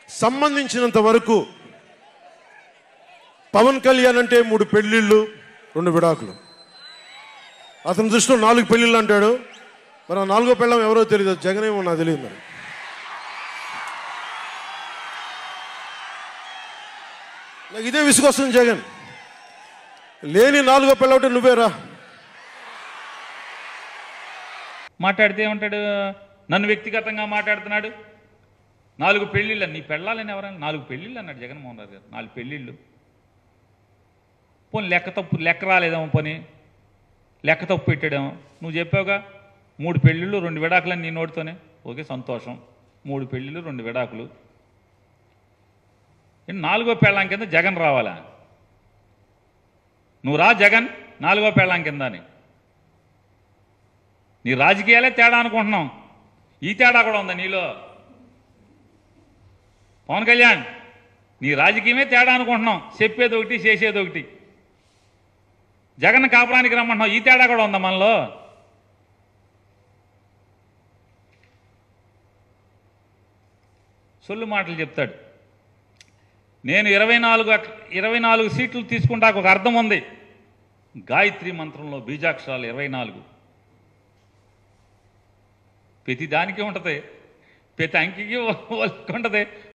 సంబంధించినంత వరకు పవన్ కళ్యాణ్ అంటే 3 పెళ్లిళ్ళు 2 విడాకులు. అతని దృష్టిలో 4 పెళ్లిళ్ళు అంటాడు. మరి 4వ పెళ్ళం ఎవరో తెలియదు, జగన్ ఏమో నాకు తెలియదు. మరి నాకు ఇదే విసుగొస్తుంది. జగన్ లేని 4వ పెళ్ళవుటే నువ్వేరా మాట్లాడితే ఏమంటాడు, నన్ను వ్యక్తిగతంగా మాట్లాడుతున్నాడు. 4 పెళ్ళిళ్ళు, నీ పెళ్ళాలని ఎవరైనా 4 పెళ్ళిళ్ళు అన్నాడు జగన్మోహన్ రెడ్డి గారు. 4 పెళ్ళిళ్ళు. పోనీ లెక్క రాలేదేమో, పోనీ లెక్క తప్పు పెట్టాడేమో. నువ్వు చెప్పావుగా 3 పెళ్ళిళ్ళు 2 విడాకులని నీ నోటితోనే. ఓకే, సంతోషం. 3 పెళ్ళిళ్ళు 2 విడాకులు. 4వ పెళ్ళాం కింద జగన్ రావాలా? నువ్వు రా జగన్ 4వ పెళ్ళాం కింద అని. నీ రాజకీయాలే తేడా అనుకుంటున్నాం. ఈ తేడా కూడా ఉందా నీలో? పవన్ కళ్యాణ్, నీ రాజకీయమే తేడా అనుకుంటున్నాం. చెప్పేది ఒకటి, చేసేది ఒకటి. జగన్ కాపురానికి రమ్మంటున్నావు, ఈ తేడా కూడా ఉందా మనలో? సొల్లు మాటలు చెప్తాడు. నేను 24 సీట్లు తీసుకుంటాకు ఒక అర్థం ఉంది. గాయత్రి మంత్రంలో బీజాక్షరాలు 24. ప్రతి దానికి ఉంటుంది, ప్రతి అంకికి ఉంటుంది.